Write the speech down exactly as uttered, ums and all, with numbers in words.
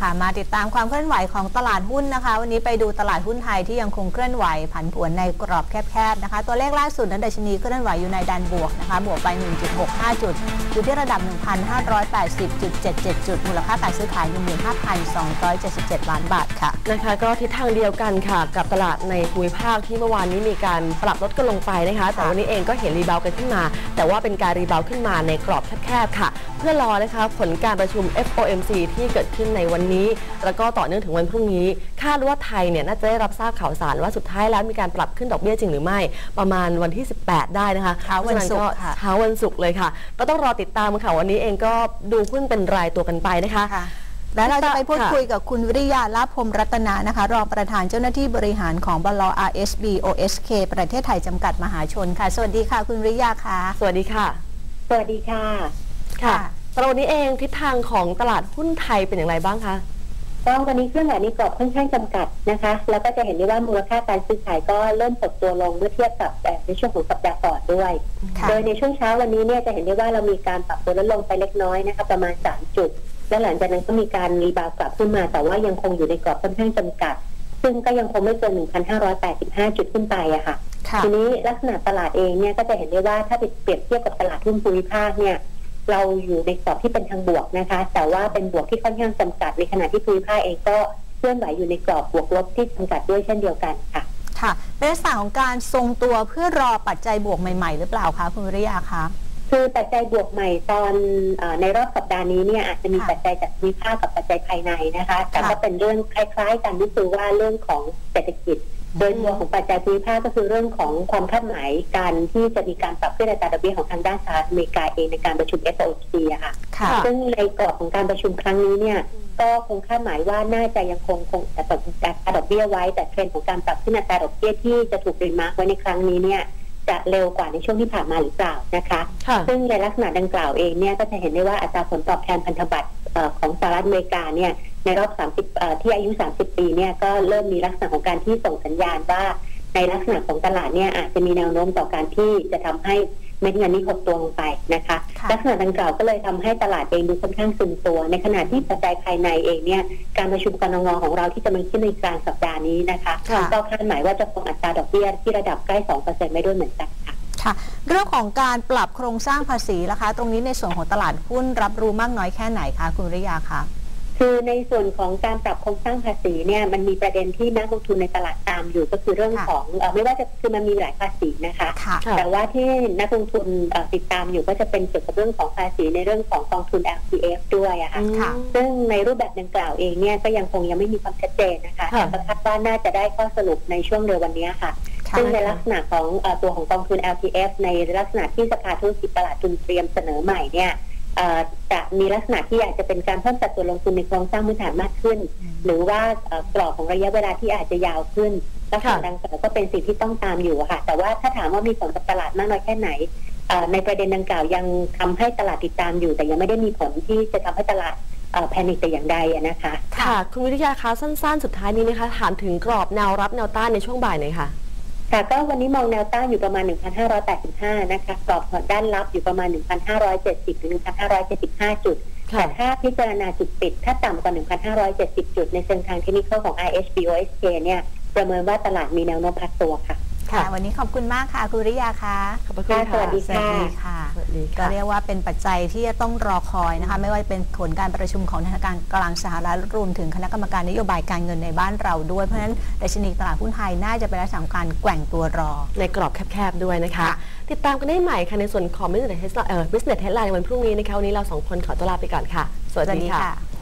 ค่ะมาติดตามความเคลื่อนไหวของตลาดหุ้นนะคะวันนี้ไปดูตลาดหุ้นไทยที่ยังคงเคลื่อนไหวผันผวนในกรอบแคบๆนะคะตัวเลขล่าสุดนั้นดัชนีเคลื่อนไหวอยู่ในแดนบวกนะคะบวกไป หนึ่งจุดหกห้า จุดอยู่ที่ระดับ หนึ่งพันห้าร้อยแปดสิบจุดเจ็ดเจ็ด จุดมูลค่าการซื้อขาย หนึ่งหมื่นห้าพันสองร้อยเจ็ดสิบเจ็ด ล้านบาทค่ะนะคะก็ทิศทางเดียวกันค่ะกับตลาดในภูมิภาคที่เมื่อวานนี้มีการปรับลดกันลงไปนะคะแต่วันนี้เองก็เห็นรีบาวกันขึ้นมาแต่ว่าเป็นการรีบาวขึ้นมาในกรอบแคบๆค่ะเพื่อรอนะคะผลการประชุม เอฟ โอ เอ็ม ซี ที่เกิดขึ้นในวันนี้แล้วก็ต่อเนื่องถึงวันพรุ่งนี้คาดว่าไทยเนี่ยน่าจะได้รับทราบข่าวสารว่าสุดท้ายแล้วมีการปรับขึ้นดอกเบี้ยจริงหรือไม่ประมาณวันที่สิบแปดได้นะคะเช้าวันศุกร์ค่ะเช้าวันศุกร์เลยค่ะก็ต้องรอติดตามค่ะวันนี้เองก็ดูหุ้นเป็นรายตัวกันไปนะคะและเราจะไปพูดคุยกับคุณวิริยาลาภพรหมรัตนานะคะรองประธานเจ้าหน้าที่บริหารของบล. อาร์ เอส บี โอ เอส เค ประเทศไทยจำกัดมหาชนค่ะสวัสดีค่ะคุณวิริยาค่ะสวัสดีค่ะสวัสดีค่ะค่ะตอนนี้เองทิศทางของตลาดหุ้นไทยเป็นอย่างไรบ้างคะก็วันนี้เครื่องไหวในกรอบค่อนข้างจำกัดนะคะแล้วก็จะเห็นได้ว่ามูลค่าการซื้อขายก็เริ่มตกตัวลงเมื่อเทียบกับในช่วงของสัปดาห์ก่อนด้วยโดยในช่วงเช้าวันนี้เนี่ยจะเห็นได้ว่าเรามีการปรับตัวลดลงไปเล็กน้อยนะคะประมาณสามจุดและหลังจากนั้นก็มีการรีบาวกลับขึ้นมาแต่ว่ายังคงอยู่ในกรอบค่อนข้างจำกัดซึ่งก็ยังคงไม่เกิน หนึ่งพันห้าร้อยแปดสิบห้า จุดขึ้นไปอะค่ะทีนี้ลักษณะตลาดเองเนี่ยก็จะเห็นได้ว่าถ้าเปรียบเทียบกับตลาดหุ้นภูมิภาคเนี่ยเราอยู่ในกรอบที่เป็นทางบวกนะคะแต่ว่าเป็นบวกที่ค่อนข้างจำกัดในขณะที่ภูมิภาคเองก็เคลื่อนไหวอยู่ในกรอบบวกลบที่จำกัดด้วยเช่นเดียวกันค่ะค่ะเป็นลักษณะของการทรงตัวเพื่อรอปัจจัยบวกใหม่ๆหรือเปล่าคะคุณวิริยาคะคือปัจจัยบวกใหม่ตอนในรอบสัปดาห์นี้เนี่ยอาจจะมีปัจจัยจากภูมิภาคกับปัจจัยภายในนะคะแต่ก็เป็นเรื่องคล้ายๆกันก็คือว่าเรื่องของเศรษฐกิจโดยตัวของปัจจัยภูมิภาคก็คือเรื่องของความคาดหมายการที่จะมีการปรับขึ้นอัตราดอกเบี้ยของทางด้านสหรัฐอเมริกาเองในการประชุม เอฟ โอ เอ็ม ซี อะค่ะซึ่งในกรอบของการประชุมครั้งนี้เนี่ยก็คงคาดหมายว่าน่าจะยังคงคงอัตราดอกเบี้ยไว้แต่เทรนด์ของการปรับขึ้นอัตราดอกเบี้ยที่จะถูกรีมาร์คไว้ในครั้งนี้เนี่ยจะเร็วกว่าในช่วงที่ผ่านมาหรือเปล่านะคะซึ่งในลักษณะดังกล่าวเองเนี่ยก็จะเห็นได้ว่าอัตราผลตอบแทนพันธบัตรของสหรัฐอเมริกาเนี่ยในรอบสามสิบที่อายุสามสิบปีเนี่ยก็เริ่มมีลักษณะของการที่ส่งสัญญาณว่าในลักษณะของตลาดเนี่ยอาจจะมีแนวโน้มต่อการที่จะทำให้เม็ดเงินนี้หดตัวลงไปนะคะลักษณะดังกล่าวก็เลยทำให้ตลาดเองดูค่อนข้างซึมตัวในขณะที่ปัจจัยภายในเองเนี่ยการประชุมกนง.ของเราที่จะมีขึ้นในกลางสัปดาห์นี้นะคะก็คาดหมายว่าจะคงอัตราดอกเบี้ยที่ระดับใกล้ สองเปอร์เซ็นต์ ไม่ด้วยเหมือนกันค่ะค่ะเรื่องของการปรับโครงสร้างภาษีนะคะตรงนี้ในส่วนของตลาดหุ้นรับรู้มากน้อยแค่ไหนคะคุณวิริยาคะคือในส่วนของการปรับโครงสร้างภาษีเนี่ยมันมีประเด็นที่นักลงทุนในตลาดตามอยู่ก็คือเรื่องของไม่ว่าจะคือมันมีหลายภาษีนะคะแต่ว่าที่นักลงทุนติดตามอยู่ก็จะเป็นเกี่ยวกับเรื่องของภาษีในเรื่องของกองทุน แอล ที เอฟ ด้วยอะค่ะซึ่งในรูปแบบดังกล่าวเองเนี่ยก็ยังคงยังไม่มีความชัดเจนนะคะแต่คาดว่าน่าจะได้ข้อสรุปในช่วงเร็ววันนี้ค่ะซึ่งในลักษณะของตัวของกองทุน แอล ที เอฟ ในลักษณะที่สภาธุรกิจตลาดทุนเตรียมเสนอใหม่เนี่ยจะมีลักษณะที่อาจจะเป็นการเพิ่มสัดส่วนลงทุนในโครงสร้างพื้นฐานมากขึ้นหรือว่ากรอบของระยะเวลาที่อาจจะยาวขึ้นลักษณะดังกล่าวก็เป็นสิ่งที่ต้องตามอยู่ค่ะแต่ว่าถ้าถามว่ามีผลกับตลาดมากน้อยแค่ไหนในประเด็นดังกล่าวยังทำให้ตลาดติดตามอยู่แต่ยังไม่ได้มีผลที่จะทำให้ตลาดแพนิคแต่อย่างใดนะคะค่ะคุณวิทยาคะสั้นๆสุดท้ายนี้นะคะถามถึงกรอบแนวรับแนวต้านในช่วงบ่ายหน่อยค่ะค่ะก็วันนี้มองแนวต้านอยู่ประมาณ หนึ่งพันห้าร้อยแปดสิบห้า นะคะกรอบด้านรับอยู่ประมาณ หนึ่งพันห้าร้อยเจ็ดสิบ ถึง หนึ่งพันห้าร้อยเจ็ดสิบห้า จุดแต่ถ้าพิจารณาจุดปิดถ้าต่ำกว่า หนึ่งพันห้าร้อยเจ็ดสิบ จุดในเชิงทางเทคนิคของ อาร์ เอส บี โอ เอส เค เนี่ยประเมินว่าตลาดมีแนวโน้มพักตัวค่ะค่ะวันนี้ขอบคุณมากค่ะคุณริยาค่ะขอบคุณค่ะสวัสดีค่ะก็เรียกว่าเป็นปัจจัยที่จะต้องรอคอยนะคะไม่ว่าจะเป็นผลการประชุมของธนาคารกลางสหรัฐรวมถึงคณะกรรมการนโยบายการเงินในบ้านเราด้วยเพราะฉะนั้นดัชนีตลาดหุ้นไทยน่าจะเป็นลักษณะของการแกว่งตัวรอในกรอบแคบๆด้วยนะคะติดตามกันได้ใหม่ค่ะในส่วนของ Business Headline ในวันพรุ่งนี้นะคะวันนี้เราสองคนขอตัวลาไปก่อนค่ะสวัสดีค่ะ